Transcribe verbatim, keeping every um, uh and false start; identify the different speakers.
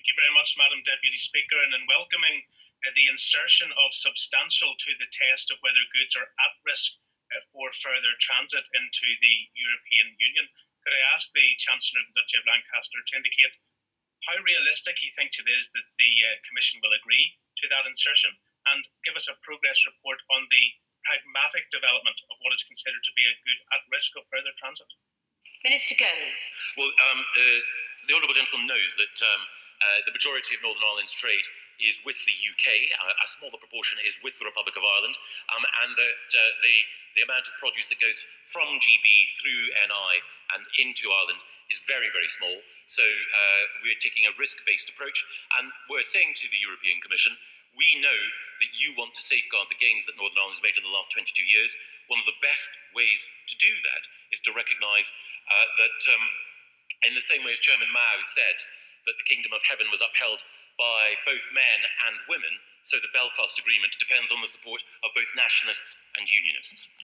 Speaker 1: you very much, Madam Deputy Speaker, and in welcoming uh, the insertion of substantial to the test of whether goods are at risk uh, for further transit into the European Union, could I ask the Chancellor of the Duchy of Lancaster to indicate how realistic he thinks it is that the uh, Commission will agree to that insertion, and give us a progress report on the pragmatic development of what is considered to be a good at risk of further transit?
Speaker 2: Minister Gove.
Speaker 3: Well, um, uh, the Honourable Gentleman knows that um, uh, the majority of Northern Ireland's trade is with the U K, uh, a smaller proportion is with the Republic of Ireland, um, and that uh, the, the amount of produce that goes from G B through N I and into Ireland is very, very small. So uh, we're taking a risk-based approach, and we're saying to the European Commission, we know that you want to safeguard the gains that Northern Ireland has made in the last twenty-two years. One of the best ways to do that is to recognise uh, that, um, in the same way as Chairman Mao said, that the kingdom of heaven was upheld by both men and women, so the Belfast Agreement depends on the support of both nationalists and unionists.